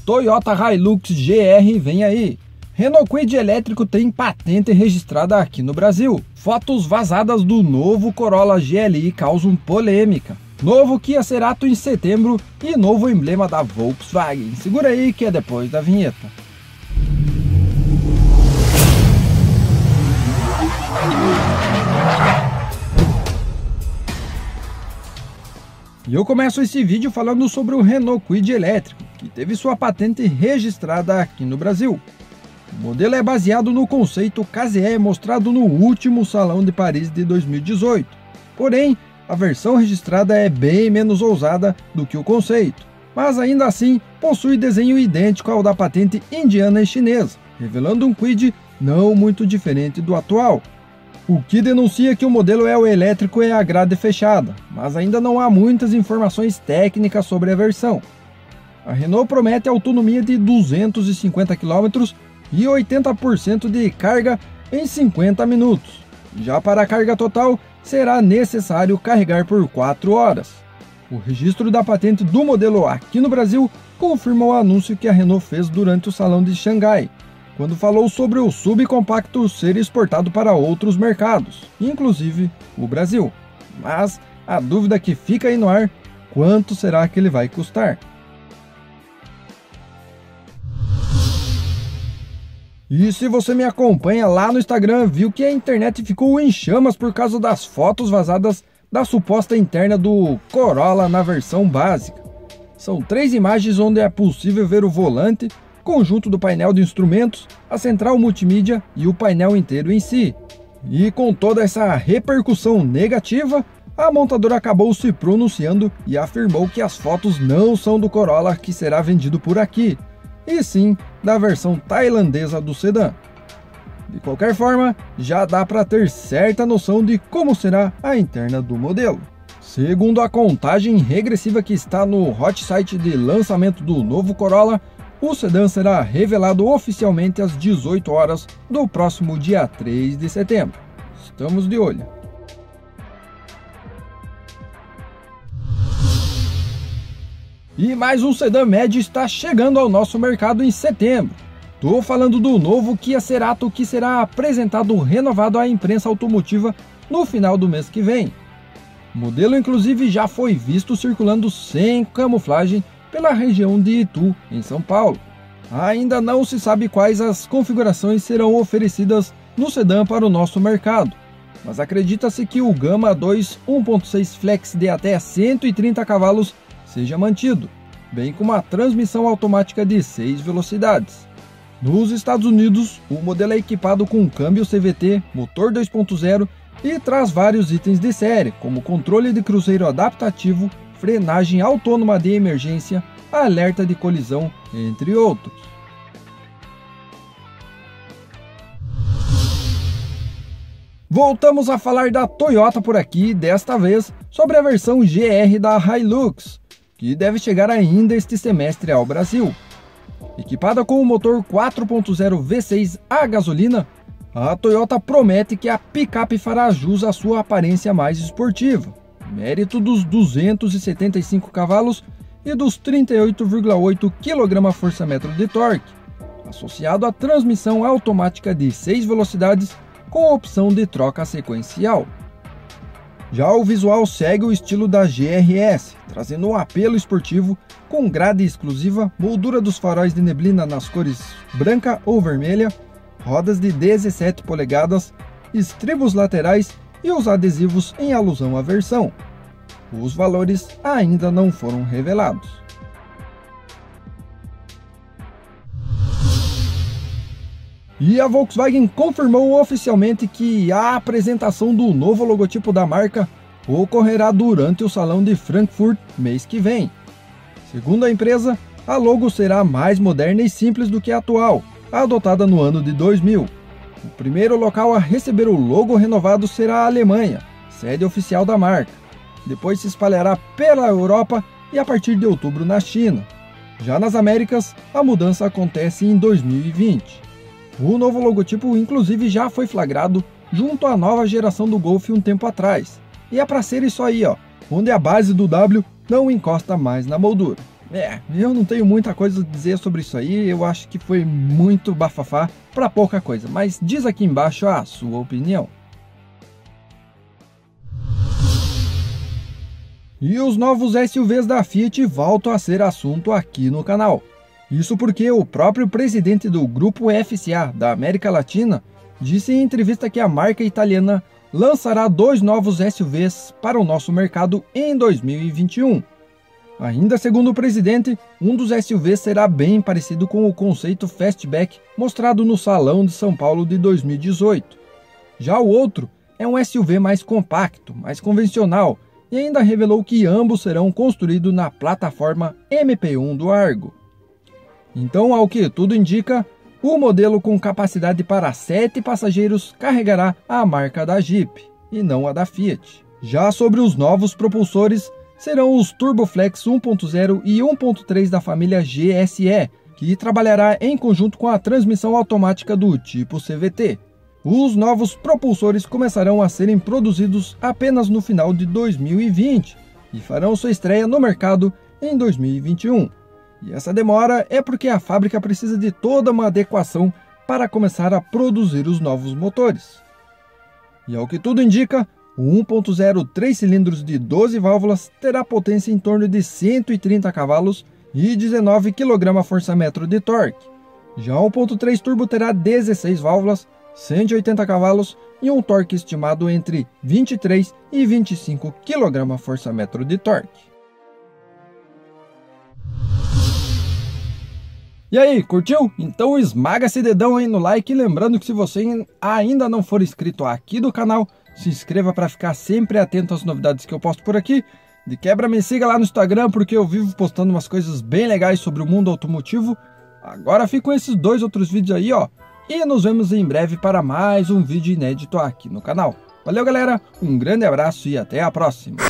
Toyota Hilux GR vem aí. Renault Kwid elétrico tem patente registrada aqui no Brasil. Fotos vazadas do novo Corolla GLI causam polêmica. Novo Kia Cerato em setembro e novo emblema da Volkswagen. Segura aí que é depois da vinheta. E eu começo esse vídeo falando sobre o Renault Kwid elétrico, que teve sua patente registrada aqui no Brasil. O modelo é baseado no conceito KZE mostrado no último Salão de Paris de 2018. Porém, a versão registrada é bem menos ousada do que o conceito, mas ainda assim possui desenho idêntico ao da patente indiana e chinesa, revelando um Kwid não muito diferente do atual. O que denuncia que o modelo é o elétrico é a grade fechada, mas ainda não há muitas informações técnicas sobre a versão. A Renault promete autonomia de 250 km e 80% de carga em 50 minutos. Já para a carga total, será necessário carregar por 4 horas. O registro da patente do modelo aqui no Brasil confirma o anúncio que a Renault fez durante o Salão de Xangai, quando falou sobre o subcompacto ser exportado para outros mercados, inclusive o Brasil. Mas a dúvida que fica aí no ar, quanto será que ele vai custar? E se você me acompanha lá no Instagram, viu que a internet ficou em chamas por causa das fotos vazadas da suposta interna do Corolla na versão básica. São 3 imagens onde é possível ver o volante, conjunto do painel de instrumentos, a central multimídia e o painel inteiro em si. E com toda essa repercussão negativa, a montadora acabou se pronunciando e afirmou que as fotos não são do Corolla que será vendido por aqui, e sim da versão tailandesa do sedã. De qualquer forma, já dá para ter certa noção de como será a interna do modelo. Segundo a contagem regressiva que está no hot site de lançamento do novo Corolla, o sedã será revelado oficialmente às 18 horas do próximo dia 3 de setembro. Estamos de olho. E mais um sedã médio está chegando ao nosso mercado em setembro. Estou falando do novo Kia Cerato, que será apresentado renovado à imprensa automotiva no final do mês que vem. O modelo inclusive já foi visto circulando sem camuflagem pela região de Itu, em São Paulo. Ainda não se sabe quais as configurações serão oferecidas no sedã para o nosso mercado, mas acredita-se que o Gama 2 1.6 Flex de até 130 cavalos seja mantido, bem como a transmissão automática de 6 velocidades. Nos Estados Unidos, o modelo é equipado com câmbio CVT, motor 2.0 e traz vários itens de série, como controle de cruzeiro adaptativo, frenagem autônoma de emergência, alerta de colisão, entre outros. Voltamos a falar da Toyota por aqui, desta vez sobre a versão GR da Hilux, que deve chegar ainda este semestre ao Brasil. Equipada com o motor 4.0 V6 a gasolina, a Toyota promete que a picape fará jus à sua aparência mais esportiva, mérito dos 275 cavalos e dos 38,8 kgfm de torque, associado à transmissão automática de 6 velocidades com opção de troca sequencial. Já o visual segue o estilo da GRS, trazendo um apelo esportivo com grade exclusiva, moldura dos faróis de neblina nas cores branca ou vermelha, rodas de 17 polegadas, estribos laterais e os adesivos em alusão à versão. Os valores ainda não foram revelados. E a Volkswagen confirmou oficialmente que a apresentação do novo logotipo da marca ocorrerá durante o Salão de Frankfurt mês que vem. Segundo a empresa, a logo será mais moderna e simples do que a atual, adotada no ano de 2000. O primeiro local a receber o logo renovado será a Alemanha, sede oficial da marca. Depois se espalhará pela Europa e a partir de outubro na China. Já nas Américas, a mudança acontece em 2020. O novo logotipo inclusive já foi flagrado junto à nova geração do Golf um tempo atrás. E é para ser isso aí, ó, onde a base do W não encosta mais na moldura. Eu não tenho muita coisa a dizer sobre isso aí, eu acho que foi muito bafafá para pouca coisa, mas diz aqui embaixo a sua opinião. E os novos SUVs da Fiat voltam a ser assunto aqui no canal. Isso porque o próprio presidente do Grupo FCA da América Latina disse em entrevista que a marca italiana lançará 2 novos SUVs para o nosso mercado em 2021. Ainda segundo o presidente, um dos SUVs será bem parecido com o conceito Fastback mostrado no Salão de São Paulo de 2018. Já o outro é um SUV mais compacto, mais convencional, e ainda revelou que ambos serão construídos na plataforma MP1 do Argo. Então, ao que tudo indica, o modelo com capacidade para 7 passageiros carregará a marca da Jeep, e não a da Fiat. Já sobre os novos propulsores, serão os Turboflex 1.0 e 1.3 da família GSE, que trabalhará em conjunto com a transmissão automática do tipo CVT. Os novos propulsores começarão a serem produzidos apenas no final de 2020 e farão sua estreia no mercado em 2021. E essa demora é porque a fábrica precisa de toda uma adequação para começar a produzir os novos motores. E ao que tudo indica, o 1.0 3 cilindros de 12 válvulas terá potência em torno de 130 cavalos e 19 kgfm de torque. Já o 1.3 turbo terá 16 válvulas, 180 cavalos e um torque estimado entre 23 e 25 kgfm de torque. E aí, curtiu? Então esmaga esse dedão aí no like, lembrando que se você ainda não for inscrito aqui do canal, se inscreva para ficar sempre atento às novidades que eu posto por aqui. De quebra me siga lá no Instagram, porque eu vivo postando umas coisas bem legais sobre o mundo automotivo. Agora fico com esses 2 outros vídeos aí, ó. E nos vemos em breve para mais um vídeo inédito aqui no canal. Valeu, galera, um grande abraço e até a próxima.